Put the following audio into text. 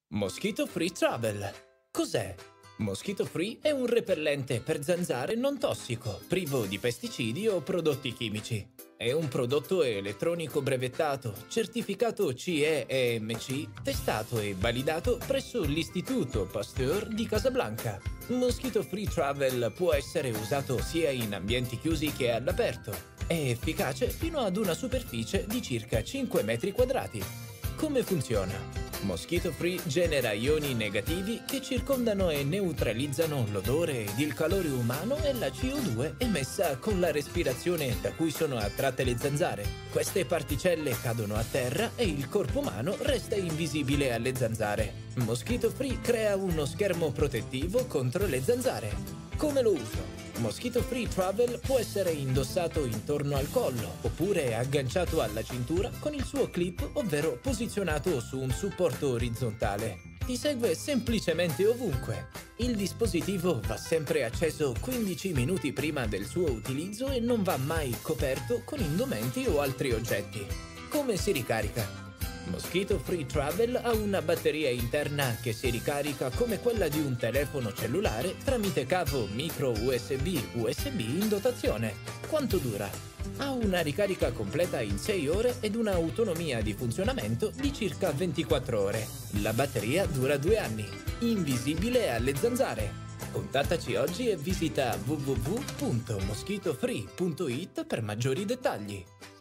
Mosquito Free Travel. Cos'è? Mosquito Free è un repellente per zanzare non tossico, privo di pesticidi o prodotti chimici. È un prodotto elettronico brevettato, certificato CE e EMC, testato e validato presso l'Istituto Pasteur di Casablanca. Mosquito Free Travel può essere usato sia in ambienti chiusi che all'aperto. È efficace fino ad una superficie di circa 5 metri quadrati. Come funziona? Mosquito Free genera ioni negativi che circondano e neutralizzano l'odore ed il calore umano e la CO2 emessa con la respirazione da cui sono attratte le zanzare. Queste particelle cadono a terra e il corpo umano resta invisibile alle zanzare. Mosquito Free crea uno schermo protettivo contro le zanzare. Come lo uso? Mosquito Free Travel può essere indossato intorno al collo oppure agganciato alla cintura con il suo clip, ovvero posizionato su un supporto orizzontale. Ti segue semplicemente ovunque. Il dispositivo va sempre acceso 15 minuti prima del suo utilizzo e non va mai coperto con indumenti o altri oggetti. Come si ricarica? Mosquito Free Travel ha una batteria interna che si ricarica come quella di un telefono cellulare tramite cavo micro USB in dotazione. Quanto dura? Ha una ricarica completa in 6 ore ed un'autonomia di funzionamento di circa 24 ore. La batteria dura 2 anni. Invisibile alle zanzare. Contattaci oggi e visita www.moschitofree.it per maggiori dettagli.